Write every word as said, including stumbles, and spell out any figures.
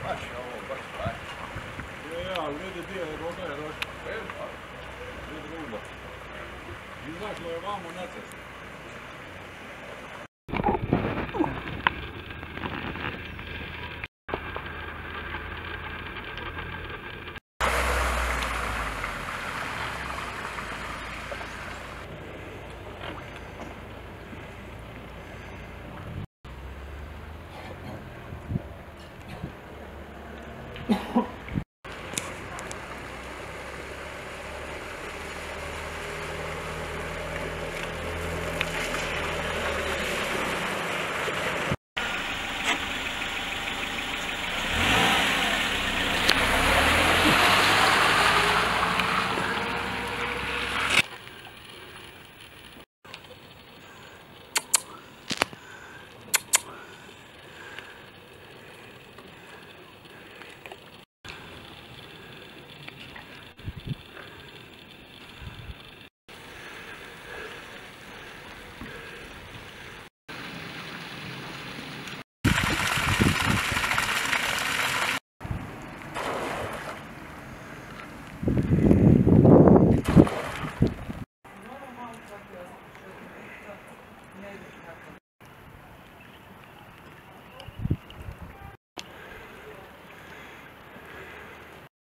Baš je ovo, baš baš. Je, ali vidi gdje je voda je došla. Vidi ruba. Izašlo je vamo na cestu.